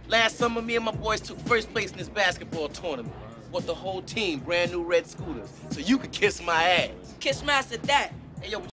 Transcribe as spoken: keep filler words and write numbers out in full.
Last summer, me and my boys took first place in this basketball tournament. Bought the whole team brand new red scooters, so you could kiss my ass. Kiss Master that. Hey, yo,